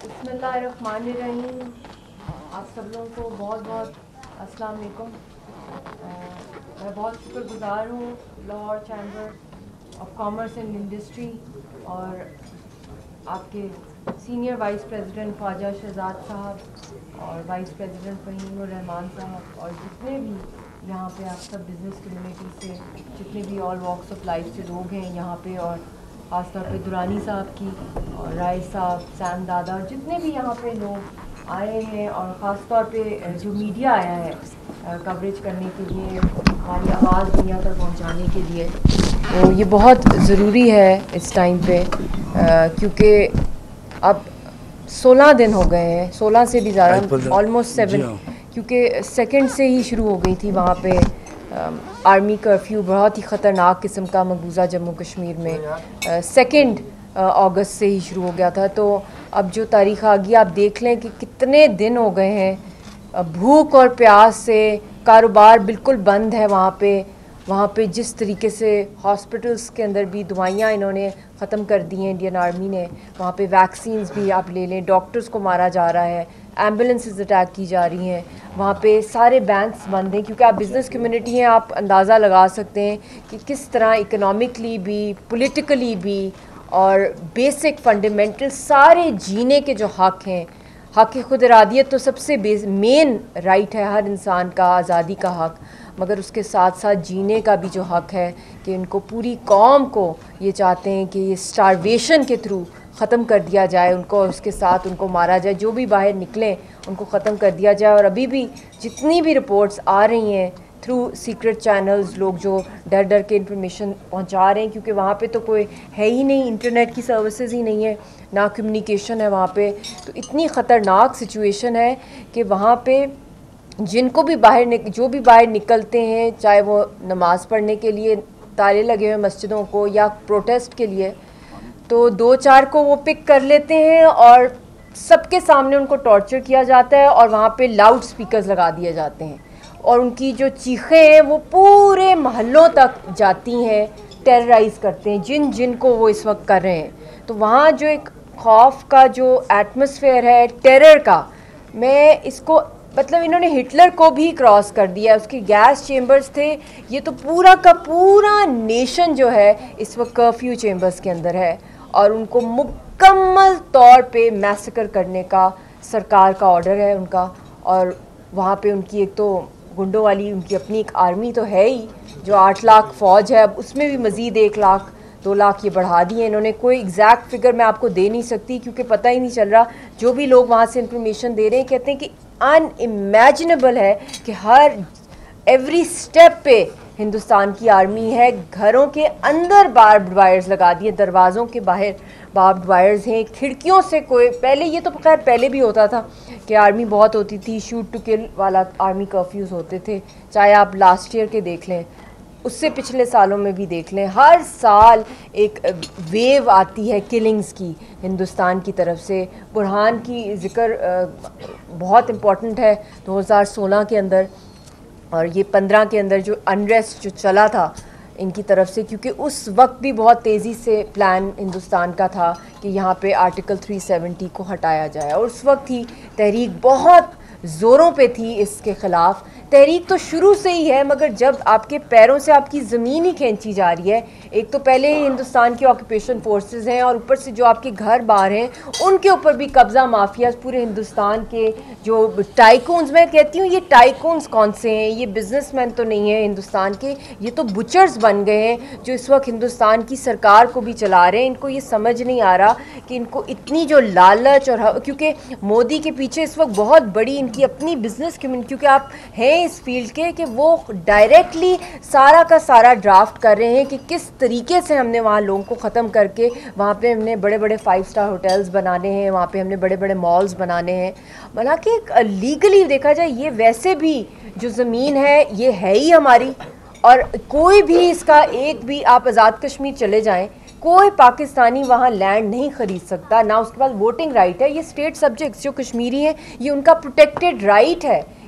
बिस्मिल्लाहिर्रहमानिर्रहीम। आप सब लोगों को बहुत बहुत अस्सलाम वालेकुम। मैं बहुत शुक्रगुज़ार हूँ Lahore chamber of commerce and industry और आपके senior vice president Khwaja Shahzad साहब और वाइस प्रेसिडेंट फ़हीमुर रहमान साहब और जितने भी यहाँ पे आप सब बिज़नेस कम्युनिटी से जितने भी ऑल वॉक्स ऑफ लाइफ से लोग हैं यहाँ पे, और ख़ास तौर पे दुरानी साहब की और राय साहब, सैम दादा और जितने भी यहाँ पे लोग आए हैं, और ख़ास तौर पे जो मीडिया आया है कवरेज करने के लिए, हमारी आवाज़ दुनिया तक पहुँचाने के लिए, तो ये बहुत ज़रूरी है इस टाइम पे, क्योंकि अब 16 दिन हो गए हैं, 16 से भी ज़्यादा, ऑलमोस्ट 7, क्योंकि सेकंड से ही शुरू हो गई थी वहाँ पे आर्मी कर्फ्यू, बहुत ही ख़तरनाक किस्म का मकबूजा जम्मू कश्मीर में 2 अगस्त से ही शुरू हो गया था। तो अब जो तारीख़ आ गई, आप देख लें कि कितने दिन हो गए हैं भूख और प्यास से, कारोबार बिल्कुल बंद है वहाँ पे जिस तरीके से हॉस्पिटल्स के अंदर भी दवाइयाँ इन्होंने ख़त्म कर दी हैं इंडियन आर्मी ने, वहाँ पे वैक्सीन्स भी आप ले लें, डॉक्टर्स को मारा जा रहा है, एम्बुलेंसेस अटैक की जा रही हैं, वहाँ पे सारे बैंक्स बंद हैं, क्योंकि आप बिज़नेस कम्युनिटी हैं, आप अंदाज़ा लगा सकते हैं कि किस तरह इकोनॉमिकली भी, पॉलिटिकली भी और बेसिक फंडामेंटल सारे जीने के जो हक़ हैं, हक़ खुद इरादियत तो सबसे मेन राइट है हर इंसान का, आज़ादी का हक़, मगर उसके साथ साथ जीने का भी जो हक़ है कि इनको पूरी कौम को ये चाहते हैं कि ये स्टारवेशन के थ्रू ख़त्म कर दिया जाए, उनको उसके साथ उनको मारा जाए, जो भी बाहर निकलें उनको ख़त्म कर दिया जाए। और अभी भी जितनी भी रिपोर्ट्स आ रही हैं थ्रू सीक्रेट चैनल्स, लोग जो डर डर के इन्फॉर्मेशन पहुंचा रहे हैं, क्योंकि वहाँ पे तो कोई है ही नहीं, इंटरनेट की सर्विसेज ही नहीं है, ना कम्युनिकेशन है वहाँ पे, तो इतनी ख़तरनाक सिचुएशन है कि वहाँ पे जिनको भी जो भी बाहर निकलते हैं, चाहे वो नमाज़ पढ़ने के लिए ताले लगे हुए मस्जिदों को या प्रोटेस्ट के लिए, तो 2-4 को वो पिक कर लेते हैं और सबके सामने उनको टॉर्चर किया जाता है और वहाँ पे लाउड स्पीकर्स लगा दिए जाते हैं और उनकी जो चीखें हैं वो पूरे मोहल्लों तक जाती हैं, टेरराइज़ करते हैं जिन जिन को वो इस वक्त कर रहे हैं। तो वहाँ जो एक खौफ का जो एटमॉस्फेयर है, टेरर का, मैं इसको मतलब इन्होंने हिटलर को भी क्रॉस कर दिया, उसके गैस चेम्बर्स थे, ये तो पूरा का पूरा नेशन जो है इस वक्त कर्फ्यू चेम्बर्स के अंदर है और उनको मुकम्मल तौर पे मैसेकर करने का सरकार का ऑर्डर है उनका। और वहाँ पे उनकी एक तो गुंडों वाली उनकी अपनी एक आर्मी तो है ही, जो 8 लाख फ़ौज है, अब उसमें भी मज़ीद 1 लाख 2 लाख ये बढ़ा दिए इन्होंने। कोई एग्जैक्ट फिगर मैं आपको दे नहीं सकती क्योंकि पता ही नहीं चल रहा, जो भी लोग वहाँ से इंफॉर्मेशन दे रहे हैं कहते हैं कि अनइमेजिनेबल है कि हर एवरी स्टेप पे हिंदुस्तान की आर्मी है, घरों के अंदर बार्ब्ड वायर्स लगा दिए, दरवाज़ों के बाहर बार्ब्ड वायर्स हैं, खिड़कियों से कोई, पहले ये तो खैर पहले भी होता था कि आर्मी बहुत होती थी, शूट टू किल वाला आर्मी कर्फ्यूज़ होते थे, चाहे आप लास्ट ईयर के देख लें, उससे पिछले सालों में भी देख लें, हर साल एक वेव आती है किलिंग्स की हिंदुस्तान की तरफ से। बुरहान की ज़िक्र बहुत इम्पॉर्टेंट है 2016 के अंदर और ये 15 के अंदर जो अनरेस्ट जो चला था इनकी तरफ से, क्योंकि उस वक्त भी बहुत तेज़ी से प्लान हिंदुस्तान का था कि यहाँ पे आर्टिकल 370 को हटाया जाए और उस वक्त ही तहरीक बहुत ज़ोरों पे थी इसके ख़िलाफ़। तहरीक तो शुरू से ही है, मगर जब आपके पैरों से आपकी ज़मीन ही खींची जा रही है, एक तो पहले ही हिंदुस्तान की ऑक्यूपेशन फोर्सेस हैं और ऊपर से जो आपके घर बार हैं उनके ऊपर भी कब्ज़ा माफिया पूरे हिंदुस्तान के जो टाइकून्स, मैं कहती हूँ ये टाइकून्स कौन से हैं, ये बिजनेसमैन तो नहीं है हिंदुस्तान के, ये तो बुचर्स बन गए हैं जो इस वक्त हिंदुस्तान की सरकार को भी चला रहे हैं। इनको ये समझ नहीं आ रहा कि इनको इतनी जो लालच और क्योंकि मोदी के पीछे इस वक्त बहुत बड़ी इनकी अपनी बिजनेस कम्युनिटी, क्योंकि आप हैं इस फील्ड के, कि वो डायरेक्टली सारा का सारा ड्राफ्ट कर रहे हैं कि किस तरीके से हमने वहाँ लोगों को ख़त्म करके वहाँ पे हमने बड़े बड़े 5 स्टार होटल्स बनाने हैं, वहाँ पे हमने बड़े बड़े मॉल्स बनाने हैं। हालांकि लीगली देखा जाए ये वैसे भी जो ज़मीन है ये है ही हमारी, और कोई भी इसका एक भी, आप आज़ाद कश्मीर चले जाएं, कोई पाकिस्तानी वहाँ लैंड नहीं ख़रीद सकता, ना उसके पास वोटिंग राइट है। ये स्टेट सब्जेक्ट्स जो कश्मीरी हैं ये उनका प्रोटेक्टेड राइट है,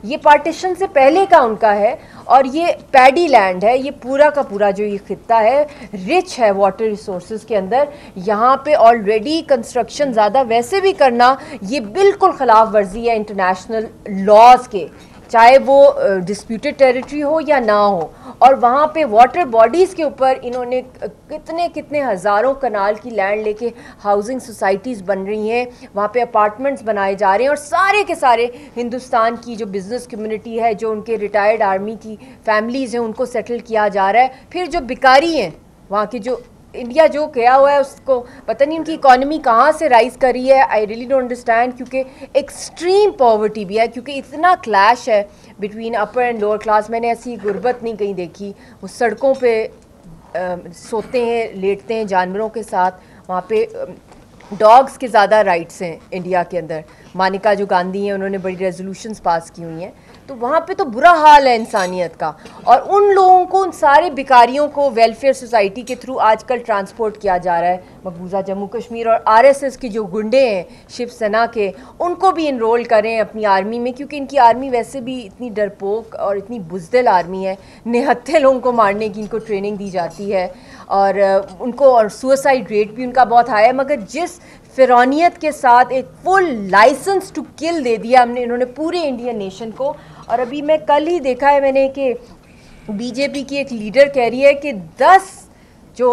ये पार्टीशन से पहले का उनका है और ये पैडी लैंड है, ये पूरा का पूरा जो ये खित्ता है रिच है वाटर रिसोर्सेज के अंदर। यहाँ पे ऑलरेडी कंस्ट्रक्शन ज़्यादा वैसे भी करना ये बिल्कुल ख़िलाफ़ वर्जी है इंटरनेशनल लॉज के, चाहे वो डिस्प्यूटेड टेरिटरी हो या ना हो। और वहाँ पे वाटर बॉडीज़ के ऊपर इन्होंने कितने कितने हज़ारों कनाल की लैंड लेके हाउसिंग सोसाइटीज़ बन रही हैं, वहाँ पे अपार्टमेंट्स बनाए जा रहे हैं और सारे के सारे हिंदुस्तान की जो बिज़नेस कम्युनिटी है, जो उनके रिटायर्ड आर्मी की फैमिलीज़ हैं, उनको सेटल किया जा रहा है। फिर जो भिखारी हैं वहाँ की, जो इंडिया जो किया हुआ है उसको पता नहीं उनकी इकॉनमी कहाँ से राइज कर रही है, आई रियली डोंट अंडरस्टैंड। क्योंकि एक्सट्रीम पॉवर्टी भी है, क्योंकि इतना क्लैश है between upper and lower class. मैंने ऐसी गुर्बत नहीं कहीं देखी। वो सड़कों पे सोते हैं, लेटते हैं जानवरों के साथ। वहाँ पे डॉग्स के ज़्यादा राइट्स हैं इंडिया के अंदर। मानिका जो गांधी हैं उन्होंने बड़ी रेजोल्यूशंस पास की हुई हैं। तो वहाँ पे तो बुरा हाल है इंसानियत का। और उन लोगों को, उन सारे भिखारियों को वेलफेयर सोसाइटी के थ्रू आजकल ट्रांसपोर्ट किया जा रहा है मकबूजा जम्मू कश्मीर। और आरएसएस की जो गुंडे हैं शिवसेना के, उनको भी इनरोल करें अपनी आर्मी में, क्योंकि इनकी आर्मी वैसे भी इतनी डरपोक और इतनी बुज़दिल आर्मी है। निहत्थे लोगों को मारने की इनको ट्रेनिंग दी जाती है और उनको, और सुसाइड रेट भी उनका बहुत हाई है। मगर जिस फिरौनियत के साथ एक फुल लाइसेंस टू किल दे दिया हमने, इन्होंने पूरे इंडियन नेशन को। और अभी मैं कल ही देखा है मैंने कि बीजेपी की एक लीडर कह रही है कि 10 जो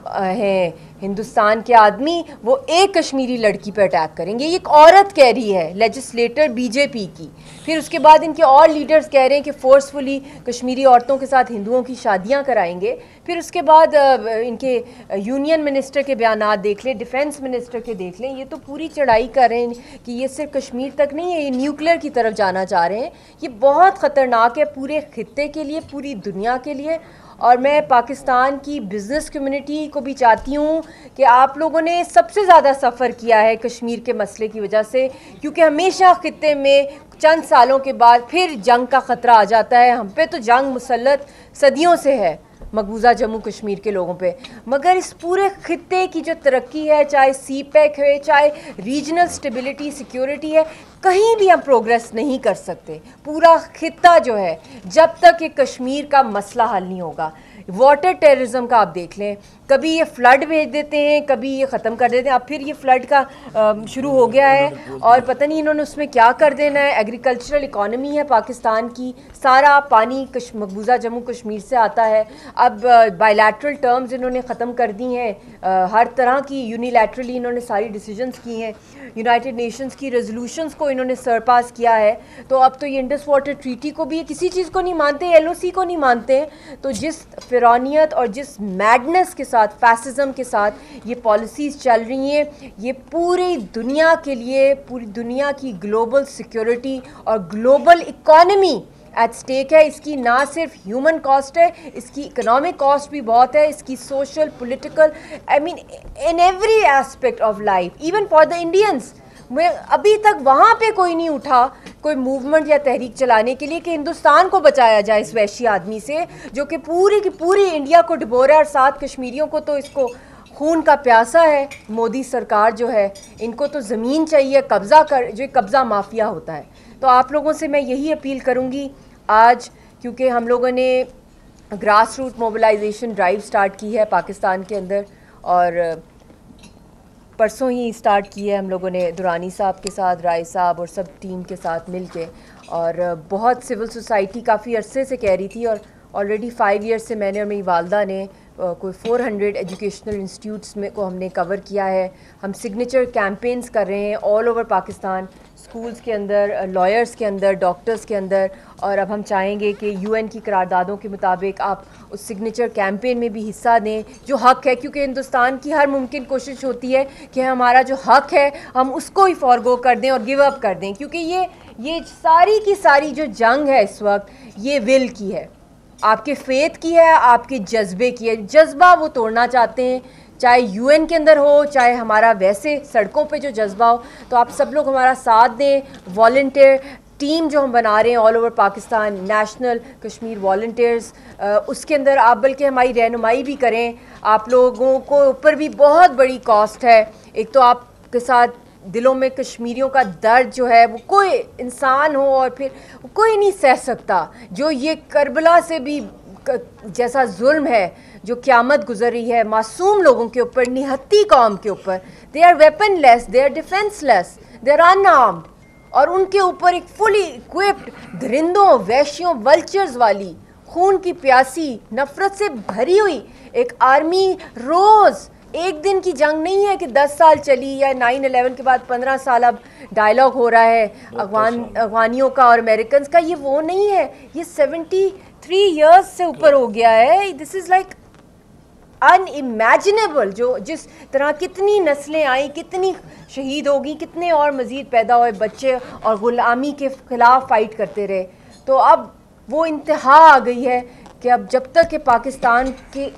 हैं हिंदुस्तान के आदमी वो एक कश्मीरी लड़की पर अटैक करेंगे। ये एक औरत कह रही है, लेजिस्लेटर बीजेपी की। फिर उसके बाद इनके और लीडर्स कह रहे हैं कि फोर्सफुली कश्मीरी औरतों के साथ हिंदुओं की शादियां कराएंगे। फिर उसके बाद इनके यूनियन मिनिस्टर के बयानात देख लें, डिफेंस मिनिस्टर के देख लें। ये तो पूरी चढ़ाई कर रहे हैं कि ये सिर्फ कश्मीर तक नहीं है, ये न्यूक्लियर की तरफ जाना चाह रहे हैं। ये बहुत ख़तरनाक है पूरे खित्ते के लिए, पूरी दुनिया के लिए। और मैं पाकिस्तान की बिज़नेस कम्युनिटी को भी चाहती हूँ कि आप लोगों ने सबसे ज़्यादा सफ़र किया है कश्मीर के मसले की वजह से, क्योंकि हमेशा खित्ते में चंद सालों के बाद फिर जंग का ख़तरा आ जाता है। हम पे तो जंग मुसल्लत सदियों से है, मकबूजा जम्मू कश्मीर के लोगों पे। मगर इस पूरे खित्ते की जो तरक्की है, चाहे CPEC है, चाहे रीजनल स्टेबिलिटी सिक्योरिटी है, कहीं भी हम प्रोग्रेस नहीं कर सकते। पूरा खित्ता जो है, जब तक ये कश्मीर का मसला हल नहीं होगा। वाटर टेररिज्म का आप देख लें, कभी ये फ्लड भेज देते हैं, कभी ये ख़त्म कर देते हैं। अब फिर ये फ्लड का शुरू हो गया है और पता नहीं इन्होंने उसमें क्या कर देना है। एग्रीकल्चरल इकॉनमी है पाकिस्तान की, सारा पानी मकबूजा जम्मू कश्मीर से आता है। अब बायलैटरल टर्म्स इन्होंने ख़त्म कर दी हैं, हर तरह की यूनिलैटरली इन्होंने सारी डिसीजंस की हैं। यूनाइटेड नेशंस की रेजोल्यूशंस को इन्होंने सरपास किया है। तो अब तो ये इंडस वाटर ट्रीटी को भी, किसी चीज़ को नहीं मानते, LOC को नहीं मानते। तो जिस फिरौनियत और जिस मैडनेस के साथ, फैसिज्म के साथ ये पॉलिसीज़ चल रही हैं, ये पूरी दुनिया के लिए, पूरी दुनिया की ग्लोबल सिक्योरिटी और ग्लोबल इकॉनमी एट स्टेक है। इसकी ना सिर्फ ह्यूमन कॉस्ट है, इसकी इकोनॉमिक कॉस्ट भी बहुत है, इसकी social, political, I mean in every aspect of life, even for the Indians. मैं अभी तक वहाँ पे कोई नहीं उठा, कोई मूवमेंट या तहरीक चलाने के लिए कि हिंदुस्तान को बचाया जाए इस वहशी आदमी से, जो कि पूरी की पूरी इंडिया को डुबो रहा है। और 7 कश्मीरियों को तो इसको खून का प्यासा है। मोदी सरकार जो है, इनको तो ज़मीन चाहिए, कब्ज़ा कर, जो कब्ज़ा माफिया होता है। तो आप लोगों से मैं यही अपील करूँगी आज, क्योंकि हम लोगों ने grass root mobilization drive start की है पाकिस्तान के अंदर, और परसों ही स्टार्ट की है हम लोगों ने दुरानी साहब के साथ, राय साहब और सब टीम के साथ मिल के। और बहुत सिविल सोसाइटी काफ़ी अरसे से कह रही थी, और ऑलरेडी 5 ईयर्स से मैंने और मेरी वालदा ने कोई 400 एजुकेशनल इंस्टीट्यूट्स में को हमने कवर किया है। हम सिग्नेचर कैंपेन्स कर रहे हैं ऑल ओवर पाकिस्तान, स्कूल्स के अंदर, लॉयर्स के अंदर, डॉक्टर्स के अंदर। और अब हम चाहेंगे कि UN की करारदादों के मुताबिक आप उस सिग्नेचर कैंपेन में भी हिस्सा दें, जो हक़ है। क्योंकि हिंदुस्तान की हर मुमकिन कोशिश होती है कि हमारा जो हक़ है हम उसको ही फॉरगो कर दें और गिव अप कर दें, क्योंकि ये सारी की सारी जो जंग है इस वक्त, ये विल की है, आपके फेथ की है, आपके जज्बे की है। जज्बा वो तोड़ना चाहते हैं, चाहे UN के अंदर हो, चाहे हमारा वैसे सड़कों पे जो जज्बा हो। तो आप सब लोग हमारा साथ दें। वॉलंटियर टीम जो हम बना रहे हैं all over Pakistan, national Kashmir volunteers, उसके अंदर आप बल्कि हमारी रहनुमाई भी करें। आप लोगों को ऊपर भी बहुत बड़ी कॉस्ट है। एक तो आपके साथ दिलों में कश्मीरियों का दर्द जो है वो कोई इंसान हो और फिर कोई नहीं सह सकता। जो ये करबला से भी जैसा जुल्म है जो क़यामत गुजर रही है मासूम लोगों के ऊपर, निहत्ती कौम के ऊपर, they are weaponless, they are defenceless, they are unarmed, और उनके ऊपर एक फुली इक्विप्ड दरिंदों, वैश्यों, वल्चर्स वाली खून की प्यासी नफरत से भरी हुई एक आर्मी रोज़, एक दिन की जंग नहीं है कि 10 साल चली या 9/11 के बाद 15 साल अब डायलॉग हो रहा है अफगानियों का और अमेरिकन का, ये वो नहीं है, ये 73 इयर्स से ऊपर हो गया है। This is like unimaginable. जो जिस तरह कितनी नस्लें आई, कितनी शहीद होगी, कितने और मज़ीद पैदा हुए बच्चे और ग़ुलामी के ख़िलाफ़ फ़ाइट करते रहे। तो अब वो इंतहा आ गई है कि अब जब तक कि पाकिस्तान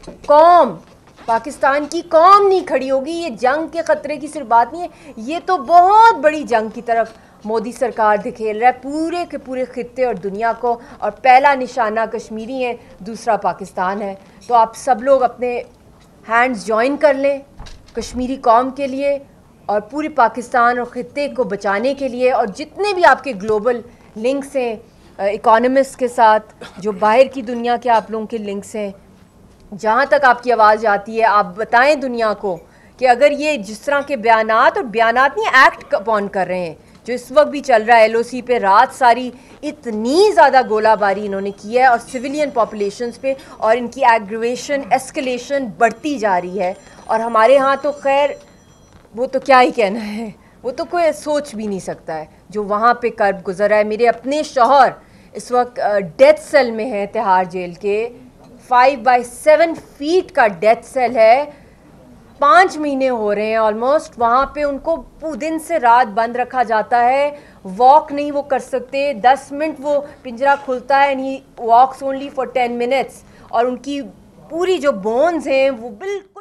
की कौम नहीं खड़ी होगी, ये जंग के ख़तरे की सिर्फ बात नहीं है, ये तो बहुत बड़ी जंग की तरफ मोदी सरकार धकेल रहा है पूरे के पूरे खित्ते और दुनिया को। और पहला निशाना कश्मीरी है, दूसरा पाकिस्तान है। तो आप सब लोग अपने हैंड्स जॉइन कर लें कश्मीरी कौम के लिए और पूरे पाकिस्तान और ख़ित्ते को बचाने के लिए। और जितने भी आपके ग्लोबल लिंक्स हैं इकोनॉमिस्ट के साथ, जो बाहर की दुनिया के आप लोगों के लिंक्स हैं, जहाँ तक आपकी आवाज़ जाती है, आप बताएं दुनिया को कि अगर ये जिस तरह के बयानात, और बयानात नहीं एक्ट अपॉन कर रहे हैं, जो इस वक्त भी चल रहा है LOC पे, रात सारी इतनी ज़्यादा गोलाबारी इन्होंने की है और सिविलियन पॉपुलेशंस पे, और इनकी एग्रीवेशन एस्केलेशन बढ़ती जा रही है। और हमारे यहाँ तो खैर वो तो क्या ही कहना है, वो तो कोई सोच भी नहीं सकता है जो वहाँ पे कर्ब गुजर रहा है। मेरे अपने शौहर इस वक्त डेथ सेल में है तिहाड़ जेल के, 5x7 फीट का डेथ सेल है, 5 महीने हो रहे हैं ऑलमोस्ट। वहाँ पे उनको दिन से रात बंद रखा जाता है, वॉक नहीं वो कर सकते, 10 मिनट वो पिंजरा खुलता है and he walks only for 10 minutes. और उनकी पूरी जो बोन्स हैं वो बिल्कुल